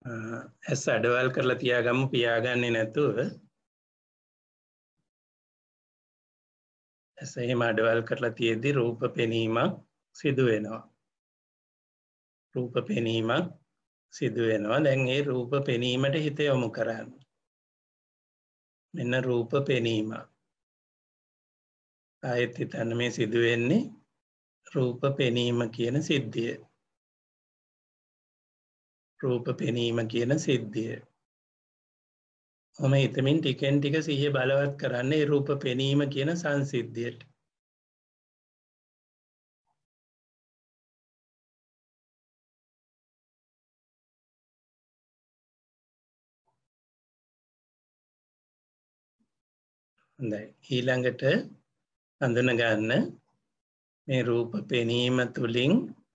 ඇස් අඩවල් කරලා තියාගමු පියාගන්නේ නැතුව. ඇස එහෙම අඩවල් කරලා තියෙද්දි රූප පෙනීමක් සිදු වෙනවා. රූප පෙනීමක් සිදු වෙනවා. දැන් ඒ රූප පෙනීමට හිත යොමු කරන්න. මෙන්න රූප පෙනීම. ආයෙත් හිතන්න මේ සිදු වෙන්නේ රූප පෙනීම කියන සිද්ධිය. රූප පෙනීම කියන සිද්ධිය. ඔහම හිතමින් ටිකෙන් ටික සිහිය බලවත් කරන්න ඒ රූප පෙනීම කියන සංසිද්ධියට. හොඳයි. ඊළඟට හඳුන ගන්න මේ රූප පෙනීම තුලින්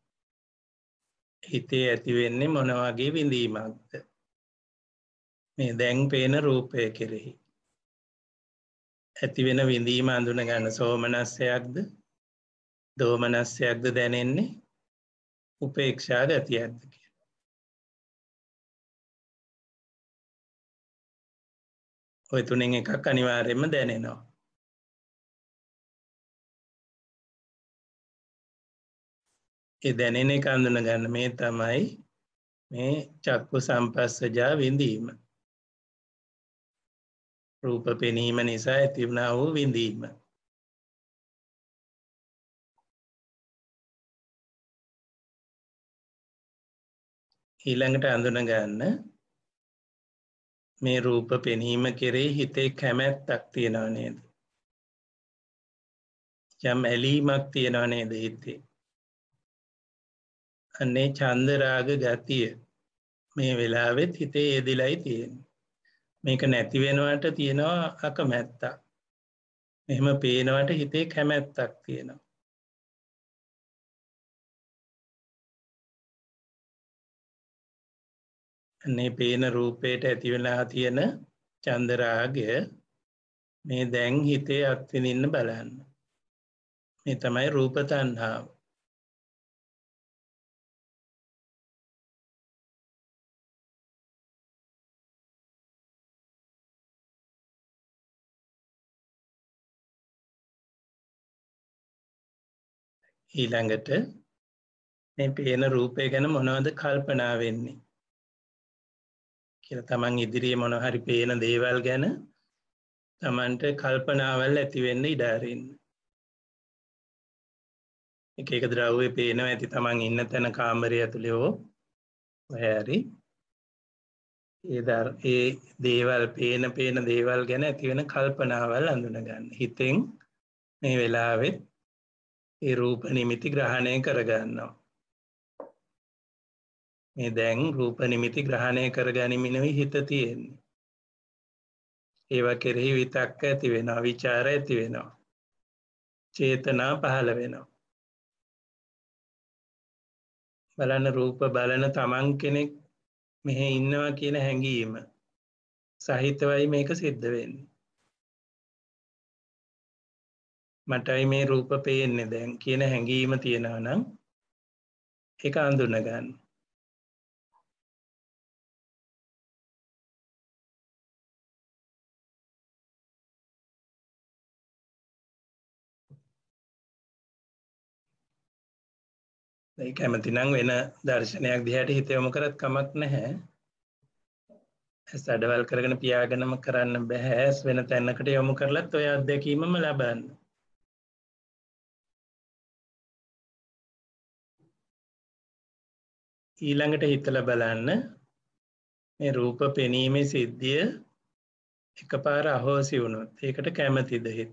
හිතේ ඇති වෙන්නේ මොන වගේ විඳීමක්ද? මේ දැන් පේන රූපය කෙරෙහි ඇති වෙන විඳීම හඳුන ගන්න. සෝමනස්සයක්ද? දෝමනස්සයක්ද දැනෙන්නේ? උපේක්ෂා ගතියක්ද කියලා. ওই තුනෙන් එකක් අනිවාර්යයෙන්ම දැනෙනවා. ඒ දැනෙන එක හඳුන ගන්න මේ තමයි මේ චක්කු සම්පස්සජා විඳීම. රූප පෙනීම නිසා ඇති වුණා වූ විඳීම. ඊළඟට හඳුන ගන්න මේ රූප පෙනීම කෙරෙහි හිතේ කැමැත්තක් තියනව නේද? යම් ඇලීමක් තියනව නේද හිතේ? අනේ ඡන්ද රාග ගතිය මේ වෙලාවෙත් හිතේ යෙදිලායි තියෙන්නේ. මේක නැති වෙනවට තියෙනවා අකමැත්තක්. එහෙම පේනවට හිතේ කැමැත්තක් තියෙනවා. අනේ පේන රූපයට ඇති වෙලා තියෙන ඡන්ද රාගය මේ දැන් හිතේ අත්විඳින්න බලන්න. මේ තමයි රූප තණ්හාව. ඊළඟට මේ පේන රූපය ගැන මොනවද කල්පනා වෙන්නේ කියලා තමන් ඉදිරියේ මොන හරි පේන දේවල් ගැන තමන්ට කල්පනාවල් ඇති වෙන්න ඉඩ අරින්න. එක එක ද්‍රව්‍ය පේනවා ඇති තමන් ඉන්න තැන කාමරය ඇතුලේ හෝ හරි ඒ දේවල් පේන දේවල් ගැන ඇති වෙන කල්පනාවල් අඳුන ගන්න. හිතෙන් මේ වෙලාවෙත් ඒ රූප නිමිති ග්‍රහණය කරගන්නවා. මේ දැන් රූප නිමිති ග්‍රහණය කරගනිමිනුයි හිත තියෙන්නේ. ඒවා කෙරෙහි විතක්ක ඇති වෙනවා, විචාර ඇති වෙනවා, චේතනා පහළ වෙනවා. බලන්න රූප බලන තමන් කෙනෙක් මෙහෙ ඉන්නවා කියන හැඟීම සහිතවයි මේක සිද්ධ වෙන්නේ. මටයි මේ රූප පේන්නේ දැන් කියන හැඟීම තියෙනවා නම් ඒක අඳුන ගන්න. ඒ කැමති නම් වෙන දර්ශනයක් දිහාට හිත යොමු කරත් කමක් නැහැ. ඇස් අඩවල් කරගෙන පියාගෙනම කරන්න බෑ. ඇස් වෙන තැනකට යොමු කරලත් ඔය අත්දැකීමම ලබන්න. ඊළඟට හිතලා බලන්න මේ රූප පෙනීමේ සිද්ධිය එකපාර අහෝසි වුණොත් ඒකට කැමතිද හිත?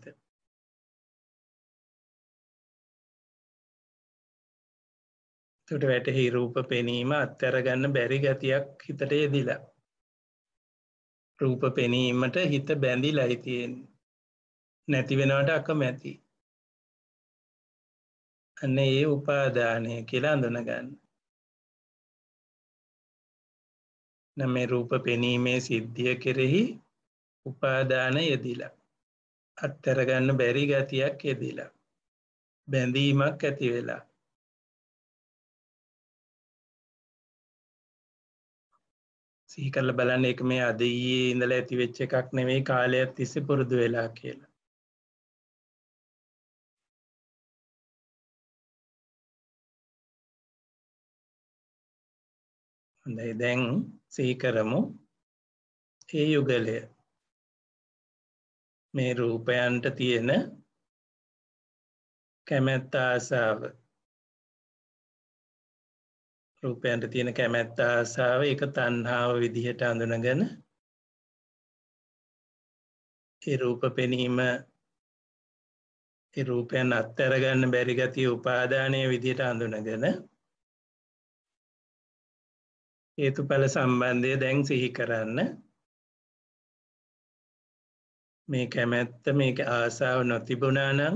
ඒකට වැටහි රූප පෙනීම අත්හැර ගන්න බැරි ගතියක් හිතට යෙදිලා. රූප පෙනීමට හිත බැඳිලායි තියෙන්නේ. නැති වෙනවට අකමැති. අන්න ඒ උපාදානය කියලා හඳුන ගන්න. නම් මේ රූප පෙනීමේ සිද්ධිය කෙරෙහි උපාදාන යෙදිලා. අත්හැර ගන්න බැරි ගතියක් යෙදිලා. බැඳීමක් ඇති වෙලා. සිහි කරලා බලන්න ඒක මේ අද ඊයේ ඉඳලා ඇති වෙච්ච එකක් නෙවෙයි කාලයක් තිස්සේ පුරුදු වෙලා කියලා. හොඳයි දැන් සිහි කරමු ඒ යුගලය මේ රූපයන්ට තියෙන කැමැත්ත ආසාව රූපයන්ට තියෙන කැමැත්ත ආසාව ඒක තණ්හාව විදිහට අඳුනගෙන ඒ රූප පෙනීම ඒ රූපයන් අත්හැර ගන්න බැරි ගතිය උපාදානයේ විදිහට අඳුනගෙන හේතුඵල සම්බන්ධය දැන් සිහි කරන්න මේ කැමැත්ත මේක ආසාව නොතිබුණා නම්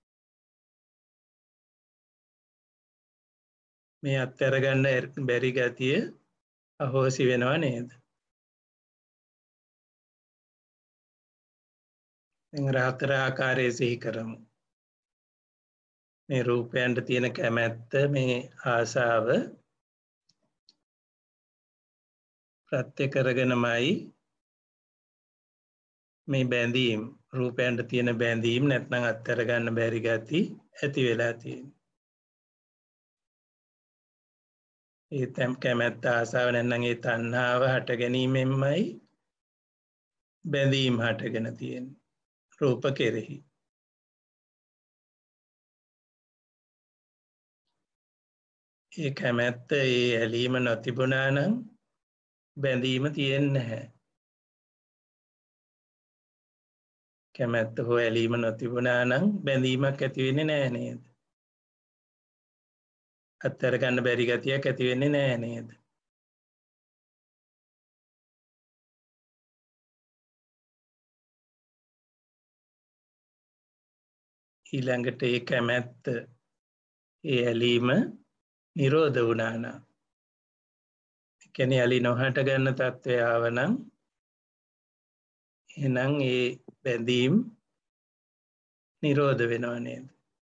මේ අත්හැර ගන්න බැරි ගතිය අහෝසි වෙනව නේද? දැන් හතර ආකාරයේ සිහි කරමු. මේ රූපයන්ට තියෙන කැමැත්ත මේ ආසාව ප්‍රත්‍ය කරගෙනමයි මේ බැඳීම් රූපයන්ට තියෙන බැඳීම් නැත්නම් අත්හැර ගන්න බැරි ගති ඇති වෙලා තියෙන්නේ. ඒ කැමැත්ත ආසාව නැත්නම් ඒ තණ්හාව හට ගැනීමෙන්මයි බැඳීම් හටගෙන තියෙන්නේ රූප කෙරෙහි. ඒ කැමැත්ත ඒ ඇලීම නොතිබුණා නම් බැඳීම තියෙන්නේ නැහැ. කැමැත්ත හෝ ඇලීම නොතිබුණා නම් බැඳීමක් ඇති වෙන්නේ නැහැ නේද? අත්හැර ගන්න බැරි ගතියක් ඇති වෙන්නේ නැහැ නේද? ඊළඟට ඒ කැමැත්ත ඒ ඇලීම නිරෝධ වුණා නම් කියන්නේ ඇලි නොහට ගන්න තත්ත්වය ආවනම් එහෙනම් ඒ බැඳීම් නිරෝධ වෙනව නේද?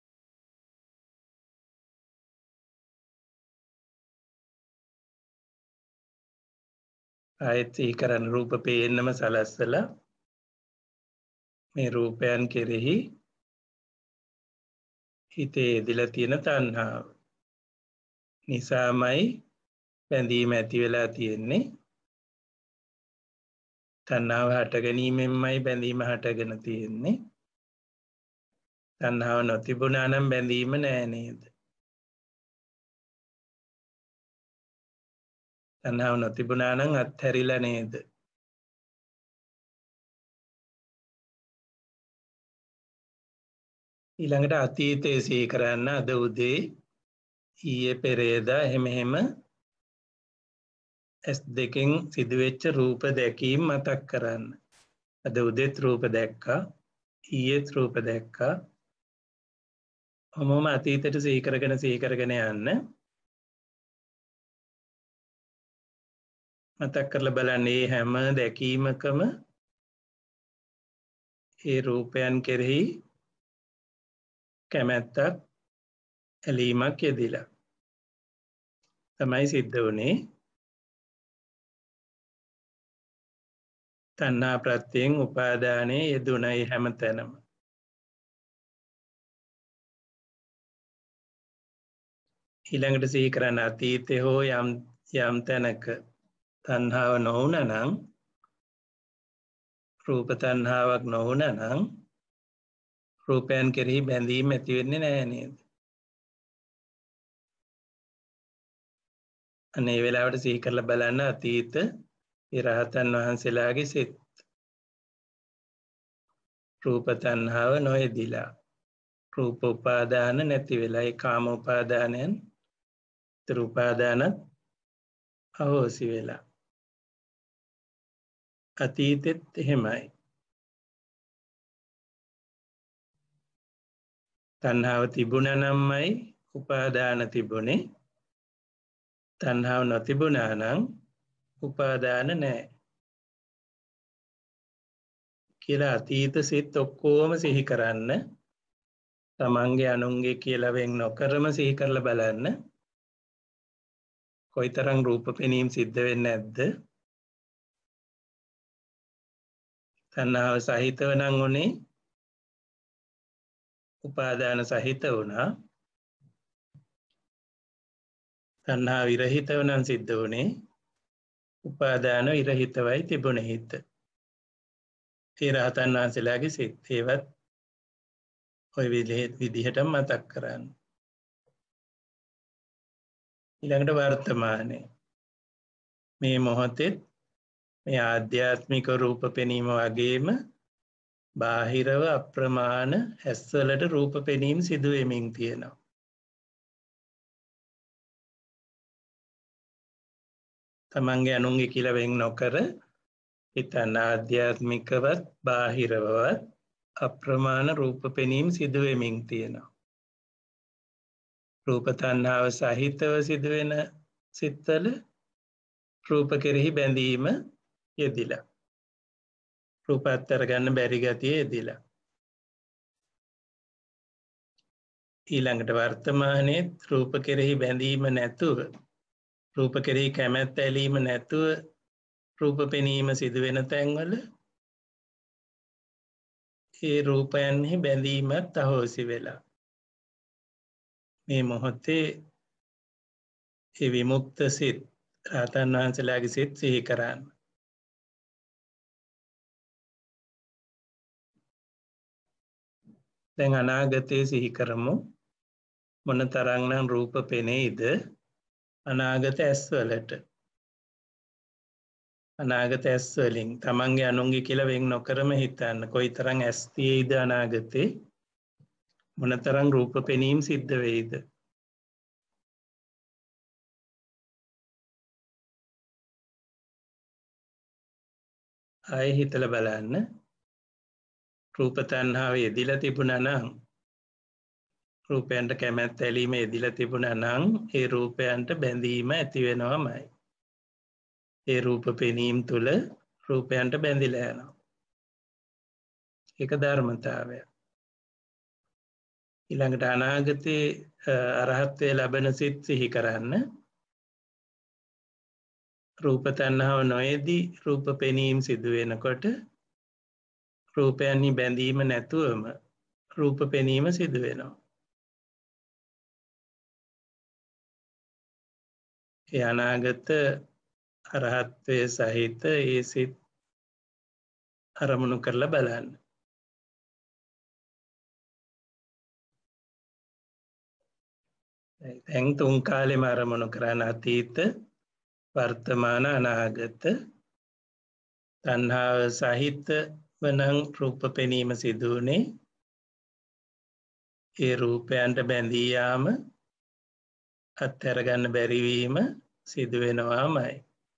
ආයත් සිහි කරන රූප පේන්නම සලස්සලා මේ රූපයන් කෙරෙහි හිතේ දිලා තියෙන තණ්හාව නිසාමයි බැඳීම ඇති වෙලා තියෙන්නේ. තණ්හාව හට ගැනීමෙන්මයි බැඳීම හටගෙන තියෙන්නේ. තණ්හාව නොතිබුණා නම් බැඳීම නෑ නේද? තණ්හාව නොතිබුණා නම් අත්හැරිලා නේද? ඊළඟට අතීතයේ සිහි කරන්න අද උදේ ඊයේ පෙරේදා එහෙම S2 සිදුවෙච්ච රූප දැකීම් මතක් කරන්න. අද උදේත් රූප දැක්කා, ඊයේත් රූප දැක්කා. ඔහොම අතීතයට සිහි කරගෙන යන්න. මතක් කරලා බලන්න මේ හැම දැකීමකම ඒ රූපයන් කෙරෙහි කැමැත්තක් ඇලීමක් යෙදිලා තමයි සිද්ධ වුනේ. තණ්හා ප්‍රත්‍යයෙන් උපාදානයේ යෙදුණයි හැමතැනම. ඊළඟට සිහි කරන්න අතීතේ හෝ යම් තැනක තණ්හාව නොවුණා නම් රූප තණ්හාවක් නොවුණා නම් රූපයන් කෙරෙහි බැඳීම් ඇති වෙන්නේ නැහැ නේද? අනේ වෙලාවට සිහි කරලා බලන්න අතීත රහතන් වහන්සේලාගේ සිත් රූප තණ්හාව නොයෙදිලා රූප උපාදාන නැති වෙලා ඒ කාම උපාදානයන් උපාදානත් අහෝසි වෙලා අතීතෙත් එහෙමයි. තණ්හාව තිබුණා නම්මයි උපාදාන තිබුණේ. තණ්හාව නොතිබුණා නම් උපාදාන නැහැ කියලා අතීත සිත් ඔක්කොම සිහි කරන්න. තමන්ගේ අනුන්ගේ කියලා වෙන් නොකරම සිහි කරලා බලන්න කොයිතරම් රූප පෙනීම් සිද්ධ වෙන්නේ නැද්ද? තණ්හාව සහිතව නම් උනේ උපාදාන සහිත වුණා. තණ්හා විරහිතව නම් සිද්ධ වුණේ උපාදාන විරහිතවයි තිබුණේ හිත. ඒ රහතන් වහන්සේලාගේ සිත් ඒවත් ඔය විදිහටම මතක් කරන්න. ඊළඟට වර්තමානයේ මේ මොහොතේ මේ ආධ්‍යාත්මික රූප පෙනීම වගේම බාහිරව අප්‍රමාණ ඇස්වලට රූප පෙනීම සිදු වෙමින් තියෙනවා. තමන්ගේ අනුන්ගේ කියලා වෙන් නොකර හිතන ආධ්‍යාත්මිකවත් බාහිරවත් අප්‍රමාණ රූප පෙනීම සිදු වෙමින් තියෙනවා. රූප තණ්හාව සහිතව සිදුවෙන සිත්වල රූප කෙරෙහි බැඳීම යෙදිලා. රූප අත්තර ගන්න බැරි ගතිය යෙදිලා. ඊළඟට වර්තමානයේ රූප කෙරෙහි බැඳීම නැතුව රූප කෙරෙහි කැමැත්ත ඇලීම නැතුව රූප පෙනීම සිදුවෙන තැන්වල ඒ රූපයන්හි බැඳීමත් අහෝසි වෙලා. මේ මොහොතේ ඒ විමුක්ත සිත් රහතන් වහන්සේලාගේ සිත් සිහි කරන්න. දැන් අනාගතයේ සිහි කරමු. මොනතරම්නම් රූප පෙනෙයිද අනාගත ඇස්වලට. අනාගත ඇස් වලින් තමන්ගේ අනුන්ගේ කියලා වෙන් නොකරම හිතන්න කොයිතරම් ඇස් තියෙයිද අනාගතේ මොනතරම් රූප පෙනීම සිද්ධ වෙයිද. ආයෙ හිතලා බලන්න. රූප තණ්හාව යෙදිලා තිබුණා නම් රූපයන්ට කැමැත්ත ඇලීම යෙදිලා තිබුණා නම් ඒ රූපයන්ට බැඳීම ඇති වෙනවමයි. ඒ රූප පෙනීම තුළ රූපයන්ට බැඳිලා යනවා. ඒක ධර්මතාවය. ඊළඟට අනාගතේ අරහත්ත්වයේ ලැබෙන සිත් සිහි කරන්න. රූප තණ්හාව නොයේදී රූප පෙනීම සිදු වෙනකොට රූපයන්හි බැඳීම නැතුවම රූප පෙනීම සිදු වෙනවා. ඒ අනාගත අරහත්ත්වයේ සහිත ඒ සිත් අරමුණු කරලා බලන්න. දැන් තුන් කාලෙම අරමුණු කරන අතීත වර්තමාන අනාගත තණ්හාව සහිත වන රූප පෙනීම සිදු වුනේ ඒ රූපයන්ට බැඳී යාම අත්හැර ගන්න බැරි වීම සිදු වෙනවාමයි.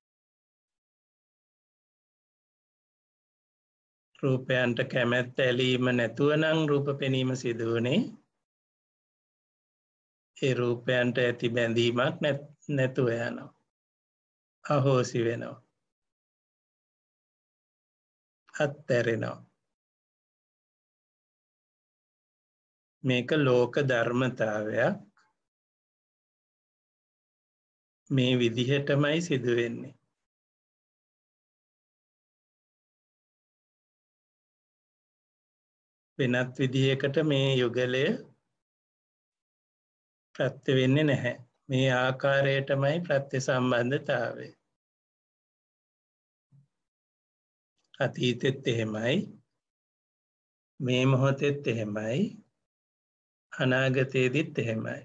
රූපයන්ට කැමැත්ත ඇලීම නැතුව නම් රූප පෙනීම සිදු වුනේ ඒ රූපයන්ට ඇති බැඳීමක් නැතුව යනවා. අහෝසි වෙනවා. අත්හැරෙනවා. මේක ලෝක ධර්මතාවයක්. මේ විදිහටමයි සිදු වෙන්නේ. වෙනත් විදිහකට මේ යුගලය ප්‍රත්‍ය වෙන්නේ නැහැ. මේ ආකාරයටමයි ප්‍රත්‍ය සම්බන්ධතාවය. අතීතෙත් එහෙමයි. මේ මොහොතෙත් එහෙමයි. අනාගතයේදීත් එහෙමයි.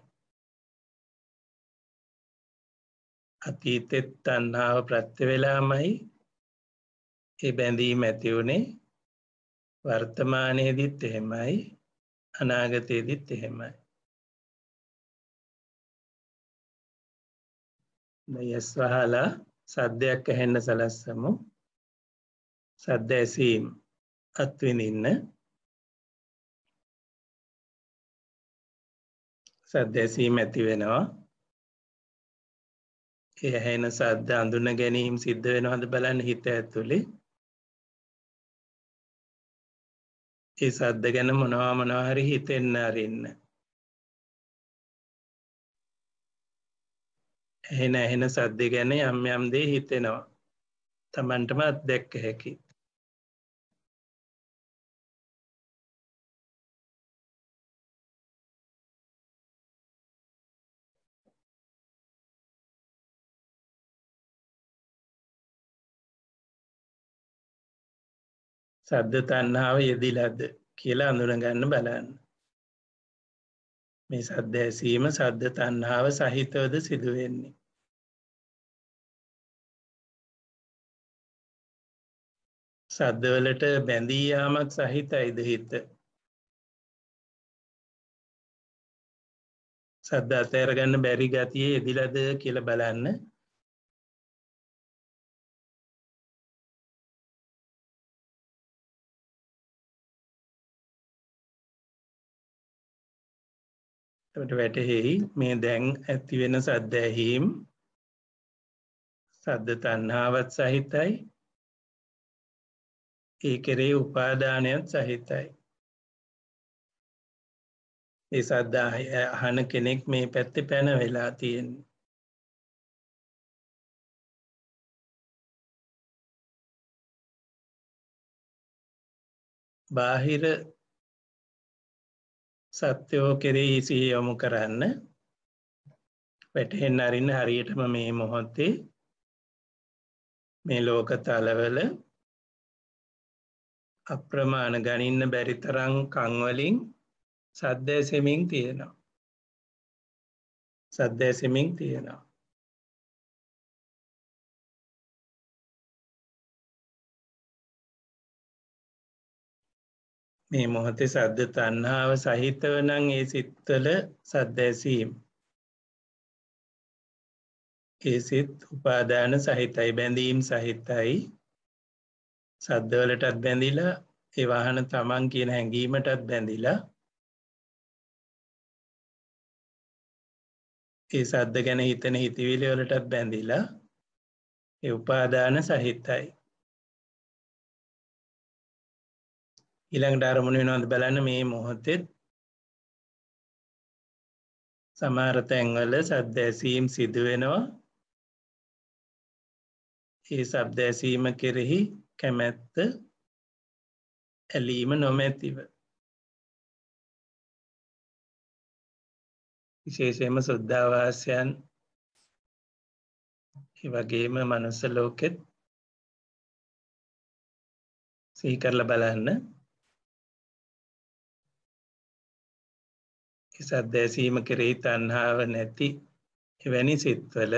අතීතෙත් තණ්හාව ප්‍රත්‍ය වෙලාමයි ඒ බැඳීම ඇති උනේ. වර්තමානයේදීත් එහෙමයි. අනාගතයේදීත් එහෙමයි. යස් වහලා සද්දයක් ඇහෙන්න සලස්සමු. සද්ද ඇසීම අත්විඳින්න. සද්ද ඇසීම ඇති වෙනවා. ඒ ඇහෙන සද්ද අඳුන ගැනීම සිද්ධ වෙනවද බලන්න හිත ඇතුලේ. ඒ සද්ද ගැන මොනවා හරි හිතෙන්න අරින්න. ඇහෙන සද්ද ගැන යම් දේ හිතෙනවා. Tamanටම අත්දැක්ක හැකි. සද්ද තණ්හාව යෙදිලාද කියලා අඳුන ගන්න බලන්න. මේ සද්ද ඇසීම සද්ද තණ්හාව සහිතවද සිදු වෙන්නේ. සද්දවලට බැඳී යාමක් සහිතයිද හිත? සද්ද අතහැර ගන්න බැරි ගතියේ යෙදිලාද කියලා බලන්න. එතකොට වැටහෙයි මේ දැන් ඇති වෙන සද්ද ඇහිීම සද්ද තණ්හාවත් සහිතයි. ඒ කෙරේ උපාදානයත් සහිතයි. ඒ සද්ද අහන කෙනෙක් මේ පැත්තේ පැන වෙලා තියෙන්නේ. බාහිර සත්‍යෝ කෙරෙහි සිහිය යොමු කරන්න. වැටහෙන්න අරින්න හරියටම මේ මොහොතේ මේ ලෝක තලවල අප්‍රමාණ ගණින්න බැරි තරම් කන් වලින් සද්ද ඇසෙමින් තියෙනවා. සද්ද ඇසෙමින් තියෙනවා. මේ මොහොතේ සද්ද තණ්හාව සහිතව නම් ඒ සිත්වල සද්ද ඇසීම. ඒ සිත් උපාදාන සහිතයි, බැඳීම් සහිතයි. සද්දවලටත් බැඳිලා, ඒ වහන තමන් කියන හැඟීමටත් බැඳිලා. ඒ සද්ද ගැන හිතන හිතවිලි වලටත් බැඳිලා. ඒ උපාදාන සහිතයි. ඊළඟට අරමුණ වෙනවද බලන්න මේ මොහොතේ සමහර තැන්වල සද්ද ඇසීම් සිදු වෙනවා. ඒ ශබ්ද ඇසීම කෙරෙහි කැමැත්ත ඇලීම නොමැතිව. විශේෂයෙන්ම සුද්ධාවාසයන් ඒ වගේම මනුස්ස ලෝකෙත් සිහි කරලා බලන්න. ඒ සද්ද ඇසීම කෙරෙහි තණ්හාව නැති එවැනි සිත්වල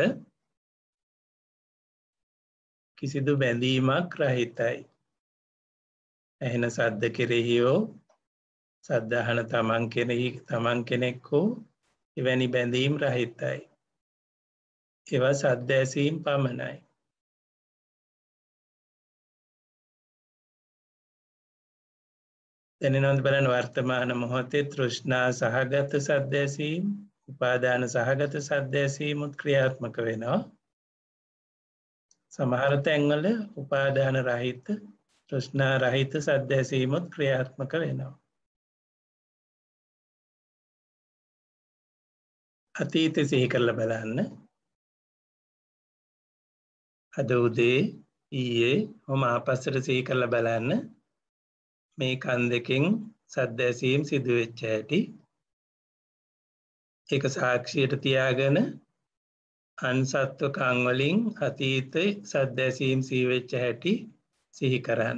කිසිදු බැඳීමක් රහිතයි. ඇහෙන සද්ද කෙරෙහි හෝ සද්ද අහන තමන් කෙරෙහි තමන් කෙනෙක් හෝ එවැනි බැඳීම් රහිතයි. ඒවා සද්ද ඇසීම් පමණයි. දැනෙනවද බලන්න වර්තමාන මොහොතේ තෘෂ්ණා සහගත සද්ද ඇසීම්, උපාදාන සහගත සද්ද ඇසීමුත් ක්‍රියාත්මක වෙනවා. සමහර තැන්වල උපාදාන රහිත, තෘෂ්ණා රහිත සද්ද ඇසීමුත් ක්‍රියාත්මක වෙනවා. අතීතය සිහි කරලා බලන්න. අද උදේ ඊයේ ඔම ආපස්සට සිහි කරලා බලන්න. මේ කන් දෙකෙන් සද්ද ඇසීම් සිදු වෙච්ච හැටි. ඒක සාක්ෂියට තියාගෙන අන්සත්ව කන් වලින් අතීතේ සද්ද ඇසීම් සිහි වෙච්ච හැටි සිහි කරන්න.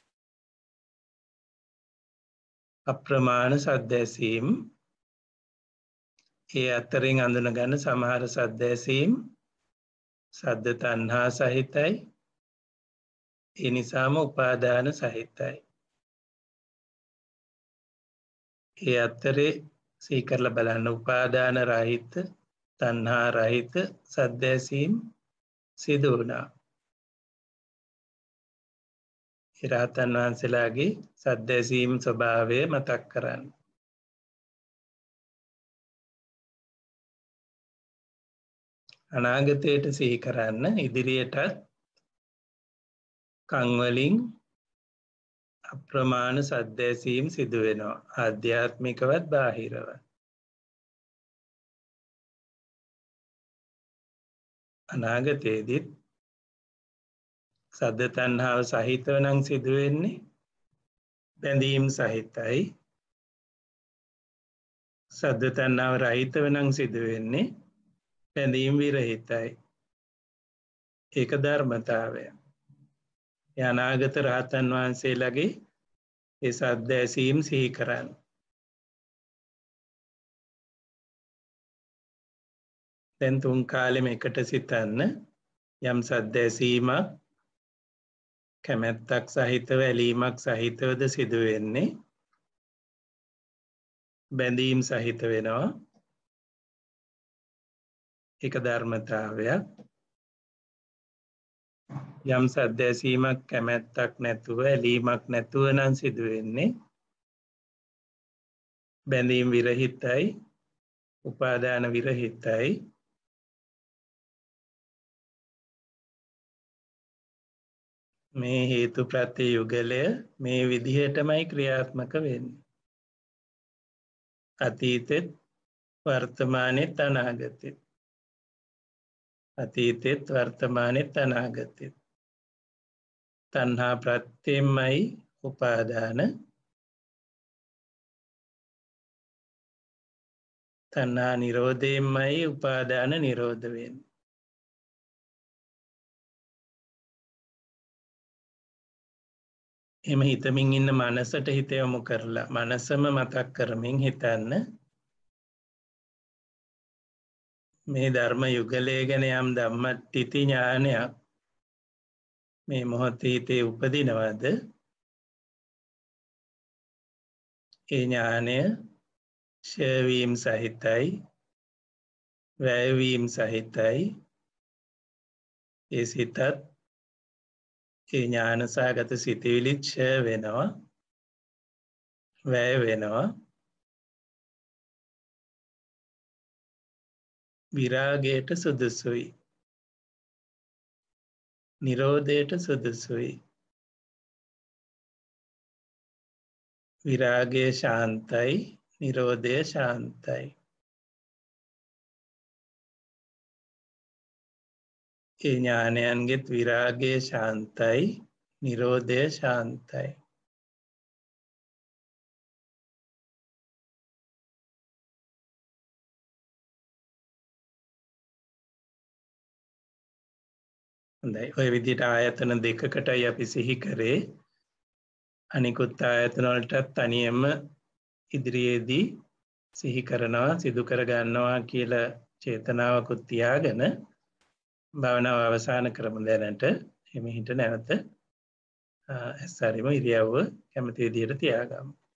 අප්‍රමාණ සද්ද ඇසීම් ඒ අතරින් අඳුන ගන්න සමහර සද්ද ඇසීම් සද්ද තණ්හා සහිතයි. ඒ නිසාම උපාදාන සහිතයි. ඒ අතරේ සිහි කරලා බලන්න උපාදාන රහිත, තණ්හා රහිත සද්ද ඇසීම් සිදු වුණා. ඒ රහතන් වහන්සේලාගේ සද්ද ඇසීම් ස්වභාවය මතක් කරන්න. අනාගතයට සිහි කරන්න. ඉදිරියටත් කන් වලින් අප්‍රමාණ සද්ද ඇසීම් සිදු වෙනවා. ආධ්‍යාත්මිකවත් බාහිරවත්. අනාගතයේදීත් සද්ද තණ්හාව සහිතව නම් සිදු වෙන්නේ බැඳීම් සහිතයි. සද්ද තණ්හාව රහිතව නම් සිදු වෙන්නේ බැඳීම් විරහිතයි. ඒක ධර්මතාවය. අනාගත රහතන් වහන්සේලාගේ ඒ සද්ද ඇසීම් සිහි කරන්න. දැන් තුන් කාලෙම එකට සිතන්න යම් සද්ද ඇසීමක් කැමැත්තක් සහිතව ඇලීමක් සහිතවද සිදු වෙන්නේ බැඳීම් සහිත වෙනවා. ඒක ධර්මතාවයක්. යම් සද්ද ඇසීමක් කැමැත්තක් නැතුව ඇලීමක් නැතුව නම් සිදු වෙන්නේ බැඳීම් විරහිතයි උපාදාන විරහිතයි. මේ හේතු ප්‍රත්‍ය යුගලය මේ විදිහටමයි ක්‍රියාත්මක වෙන්නේ. අතීතෙත් වර්තමානෙත් අනාගතෙත්. අතීතෙත් වර්තමානෙත් අනාගතෙත්. තණ්හා ප්‍රත්‍යයමයි උපාදාන. තණ්හා නිරෝධයෙන්මයි උපාදාන නිරෝධ වෙන්නේ. එම හිතමින් ඉන්න මනසට හිත යොමු කරලා මනසම මතක් කරමින් හිතන්න මේ ධර්ම යුගලය ගැන යම් ධම්මටිති ඥානයක් මේ මොහොතේ හිතේ උපදිනවද? ඒ ඥානය ක්ෂය වීම සහිතයි වැය වීම සහිතයි. ඒ සිතත් ඒ ඥානසගත සිතවිලි ක්ෂය වෙනවා වැය වෙනවා. විරාගයට සුදුසුයි නිරෝධයට සුදුසුයි. විරාගය ශාන්තයි නිරෝධය ශාන්තයි. ඒ ඥානයන්ගෙත් විරාගය ශාන්තයි නිරෝධය ශාන්තයි. හොඳයි. ඔය විදිහට ආයතන දෙකකටයි අපි සිහි කරේ. අනිකුත් ආයතන වලටත් තනියම ඉදිරියේදී සිහි කරනවා සිදු කර ගන්නවා කියලා චේතනාවකුත් තියාගෙන භාවනාව අවසන් කරමු. දැනට එමෙහිට නැවත ඇස්සරිම ඉරියව්ව කැමති විදිහට තියාගමු.